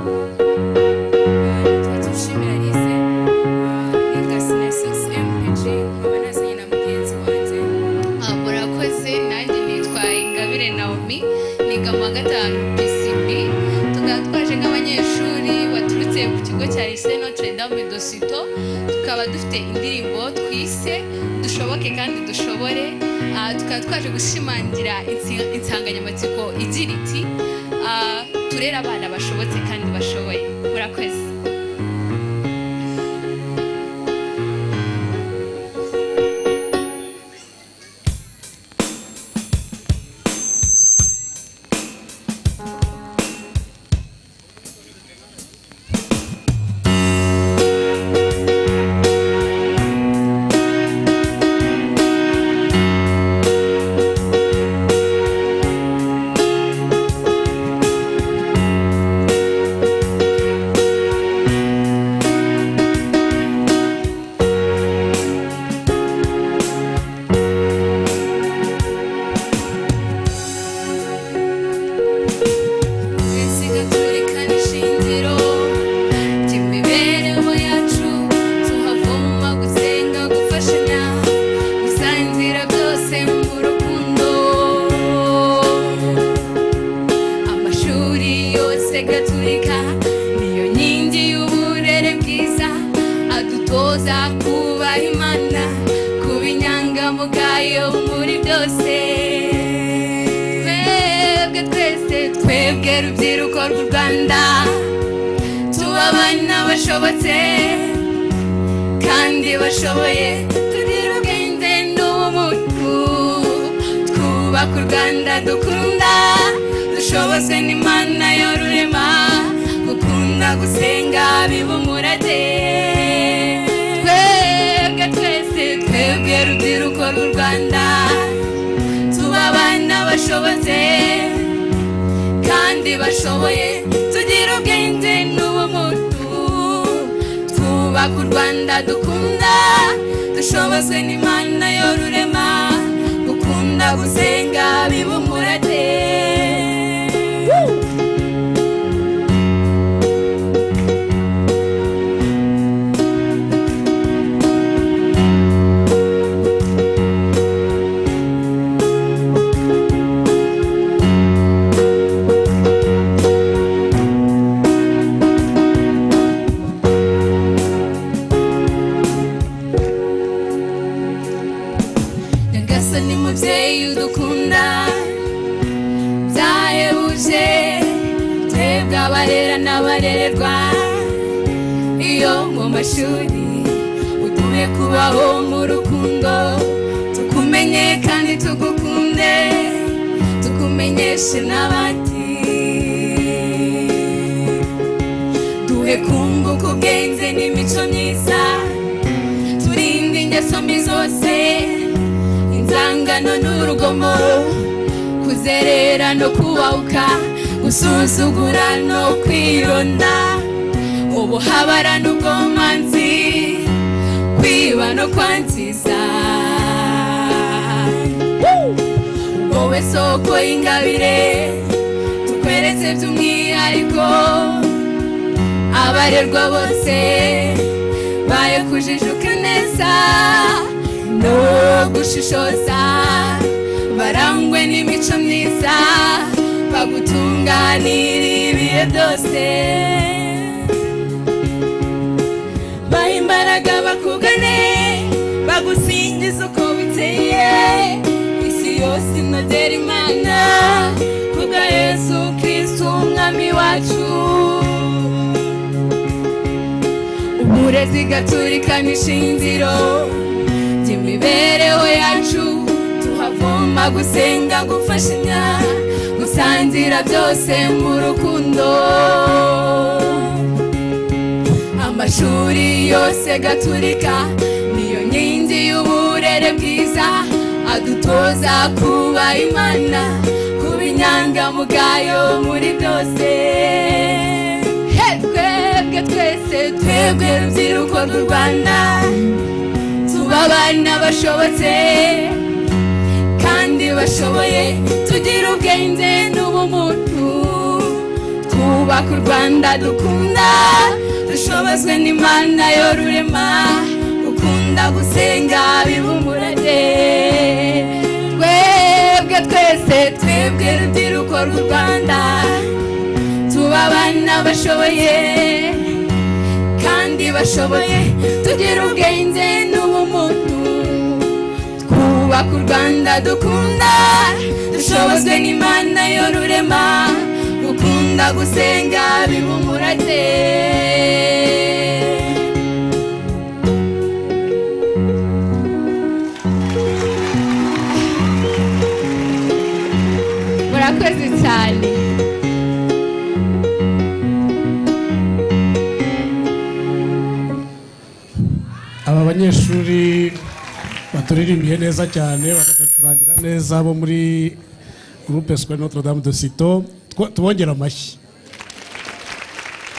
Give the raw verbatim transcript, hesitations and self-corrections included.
Tushimira Lyce niga sina six M P G nkaba nazanye na mugenzi wanjye. Murakoze, nanjye nitwa Ingabire Naomi niga mu wa gatanu P C B. Tukaba twaje nk'abanyeshuri baturutse ku kigo cya Lyce Notre de Citeaux. Tukaba dufite indirimbo twise dushoboke kandi dushobore. Tukaba twaje gushimangira insanganyamatsiko igira iti turera abana bashobotse kandi bashoboye. Murakoze. twubaka u Rwanda dukunda dushobozwe n'Imana yorurema gukunda gusenga bibumurage twebwe twese twebwe rubyiruko rw'u Rwanda tuba abana bashoboye kandi bashoboye tugira ubwenge n'ubumuntu twubaka u Rwanda dukunda dushobozwe n'Imana yorurema gukunda gusenga bibumurage murakoze cyane aba banyeshuri baturirimbiye neza cyane bakaducurangira neza bo muri groupe scolaire Notre Dame de Citeaux tubongera amashyi